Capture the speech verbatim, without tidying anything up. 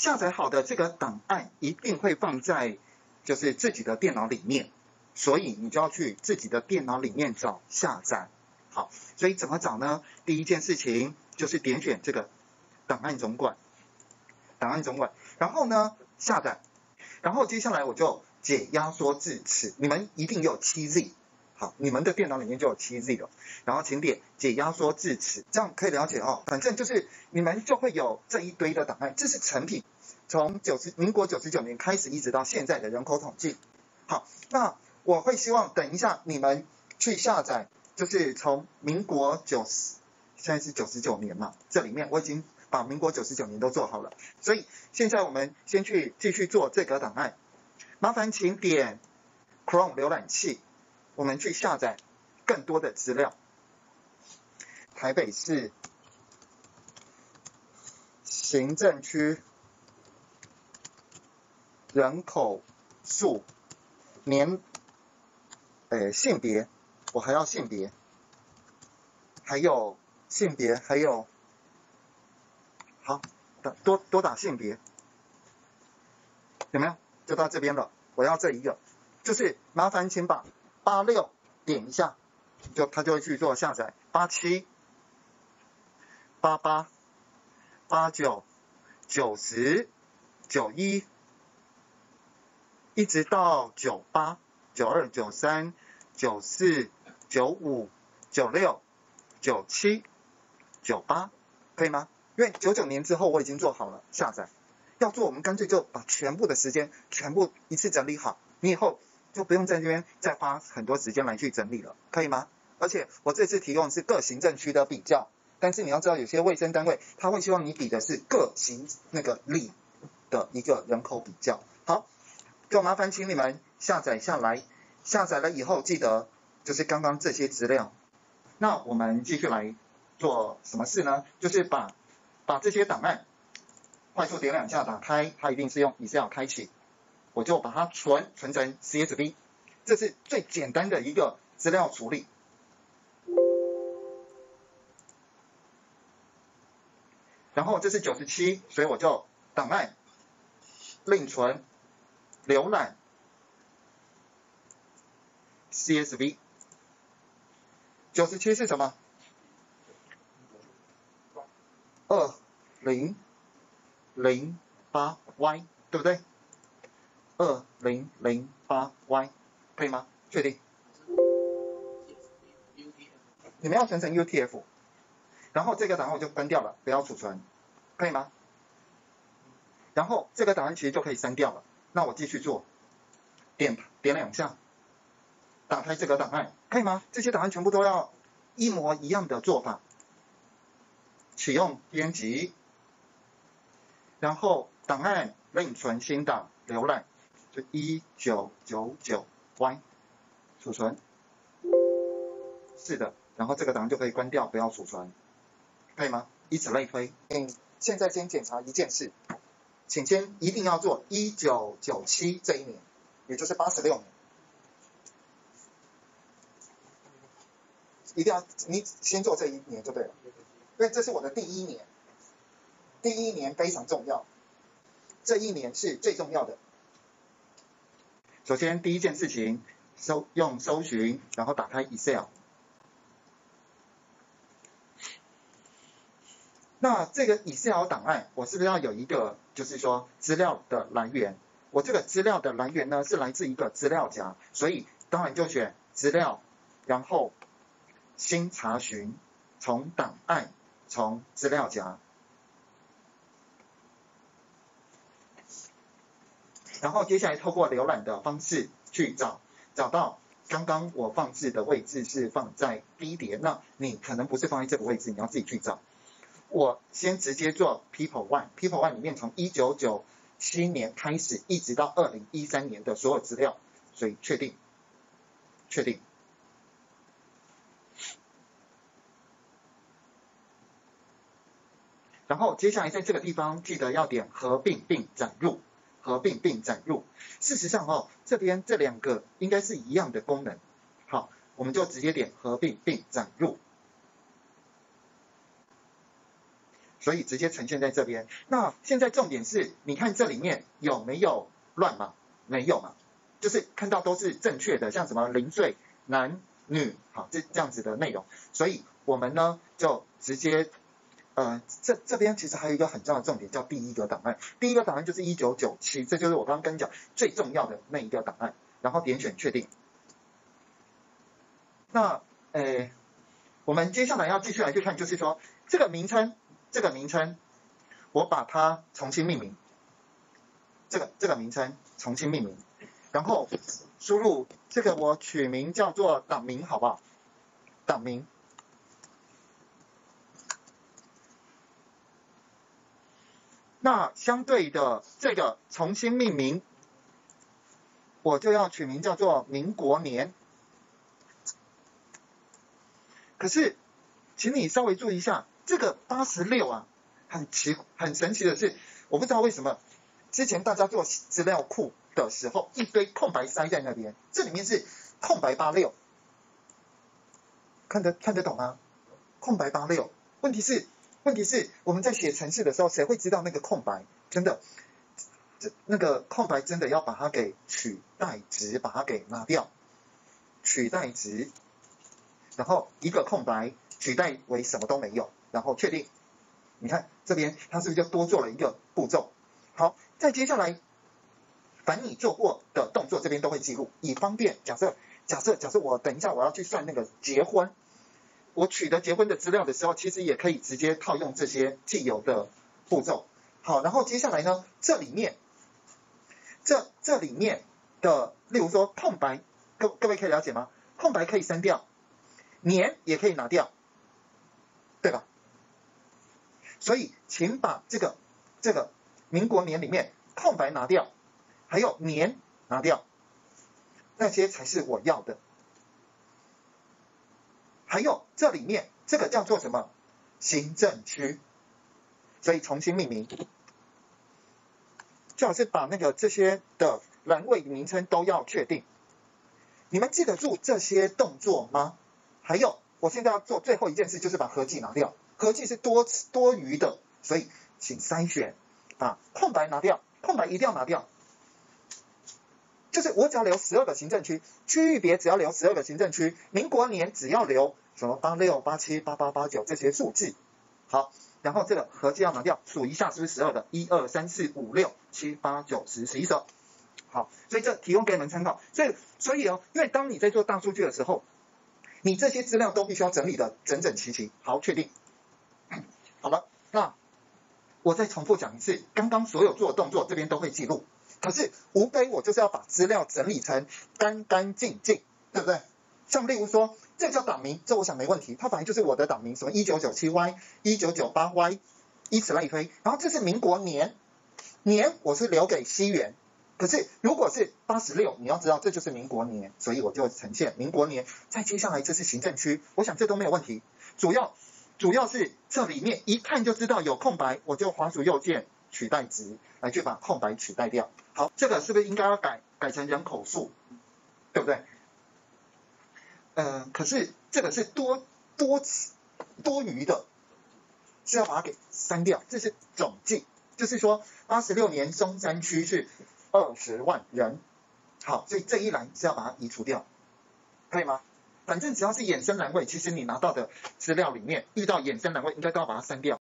下载好的这个档案一定会放在就是自己的电脑里面，所以你就要去自己的电脑里面找下载。好，所以怎么找呢？第一件事情就是点选这个档案总管，档案总管，然后呢下载，然后接下来我就解压缩至此，你们一定有 七 Z。好，你们的电脑里面就有 七 Z 了，然后请点解压缩至此，这样可以了解哦。反正就是你们就会有这一堆的档案，这是成品，从九十民国九十九年开始一直到现在的人口统计。好，那我会希望等一下你们去下载，就是从民国九十，现在是九十九年嘛，这里面我已经把民国九十九年都做好了，所以现在我们先去继续做这个档案。麻烦请点 Chrome 浏览器。我们去下载更多的资料。台北市行政区人口数年，呃，性别，我还要性别，还有性别，还有，好，多多打性别，有没有？就到这边了。我要这一个，就是麻烦请把八六点一下，就它就会去做下载。八七、八八、八九、九十、九一，一直到九八、九二、九三、九四、九五、九六、九七、九八，可以吗？因为九九年之后我已经做好了下载，要做我们干脆就把全部的时间全部一次整理好，你以后就不用在这边再花很多时间来去整理了，可以吗？而且我这次提供的是各行政区的比较，但是你要知道有些卫生单位他会希望你比的是各行那个里的一个人口比较。好，就麻烦请你们下载下来，下载了以后记得就是刚刚这些资料。那我们继续来做什么事呢？就是把把这些档案快速点两下打开，它一定是用 Excel 开启。我就把它存存成 C S V， 这是最简单的一个资料处理。然后这是九十七，所以我就档案另存浏览 C S V。九十七是什么？二零零八 Y， 对不对？二零零八 Y 可以吗？确定？你们要存成 U T F， 然后这个档案我就关掉了，不要储存，可以吗？然后这个档案其实就可以删掉了。那我继续做，点点两下，打开这个档案，可以吗？这些档案全部都要一模一样的做法。启用编辑，然后档案另存新档浏览。就一九九九 Y 储存，是的，然后这个档案就可以关掉，不要储存，可以吗？以此类推。嗯，现在先检查一件事，请先一定要做一九九七这一年，也就是八十六年，一定要你先做这一年就对了，因为这是我的第一年，第一年非常重要，这一年是最重要的。首先第一件事情，搜用搜寻，然后打开 Excel。那这个 Excel 档案，我是不是要有一个，就是说资料的来源？我这个资料的来源呢，是来自一个资料夹，所以当然就选资料，然后新查询，从档案，从资料夹。然后接下来透过浏览的方式去找，找到刚刚我放置的位置是放在第一叠，那你可能不是放在这个位置，你要自己去找。我先直接做 People One，People One 里面从一九九七年开始一直到二零一三年的所有资料，所以确定，确定。然后接下来在这个地方记得要点合并并载入。合并并载入，事实上哦，这边这两个应该是一样的功能。好，我们就直接点合并并载入。 所以直接呈现在这边。那现在重点是，你看这里面有没有乱码？没有嘛，就是看到都是正确的，像什么零岁、男女，好，这这样子的内容。所以我们呢就直接，呃，这这边其实还有一个很重要的重点，叫第一个档案。第一个档案就是一九九七，这就是我刚刚跟你讲最重要的那一个档案。然后点选确定。那，呃，我们接下来要继续来去看，就是说这个名称，这个名称，我把它重新命名。这个这个名称重新命名，然后输入这个我取名叫做档名，好不好？档名。那相对的这个重新命名，我就要取名叫做民国年。可是，请你稍微注意一下，这个八十六啊，很奇很神奇的是，我不知道为什么。之前大家做资料库的时候，一堆空白塞在那边，这里面是空白八六，看得看得懂吗？空白八六，问题是问题是我们在写程式的时候，谁会知道那个空白？真的，这那个空白真的要把它给取代值，把它给拿掉，取代值，然后一个空白取代为什么都没有，然后确定。你看这边它是不是就多做了一个步骤？好，再接下来，凡你做过的动作这边都会记录，以方便假设假设假设我等一下我要去算那个结婚，我取得结婚的资料的时候，其实也可以直接套用这些既有的步骤。好，然后接下来呢，这里面这这里面的，例如说空白，各各位可以了解吗？空白可以删掉，年也可以拿掉，对吧？所以请把这个这个民国年里面空白拿掉，还有年拿掉，那些才是我要的。还有这里面这个叫做什么？行政区，所以重新命名，最好是把那个这些的栏位名称都要确定。你们记得住这些动作吗？还有，我现在要做最后一件事，就是把合计拿掉。合计是多多余的，所以请筛选，把空白拿掉，空白一定要拿掉。就是我只要留十二个行政区，区域别只要留十二个行政区，民国年只要留什么八六、八七、八八、八九这些数字。好，然后这个合计要拿掉，数一下是不是十二个？一二三四五六七八九十十一十二。好，所以这提供给你们参考。所以所以哦，因为当你在做大数据的时候，你这些资料都必须要整理的整整齐齐。好，确定。好了，那我再重复讲一次，刚刚所有做的动作这边都会记录。可是无非我就是要把资料整理成干干净净，对不对？像例如说，这叫档名，这我想没问题，它本来就是我的档名，什么一九九七 Y、一九九八 Y， 以此类推。然后这是民国年，年我是留给西元，可是如果是八十六，你要知道这就是民国年，所以我就呈现民国年。再接下来这是行政区，我想这都没有问题。主要主要是这里面一看就知道有空白，我就滑鼠右键取代值来去把空白取代掉。好，这个是不是应该要改改成人口数，对不对？呃，可是这个是多多多余的，是要把它给删掉。这是总计，就是说八十六年中山区是二十万人。好，所以这一栏是要把它移除掉，可以吗？反正只要是衍生栏位，其实你拿到的资料里面遇到衍生栏位，应该都要把它删掉。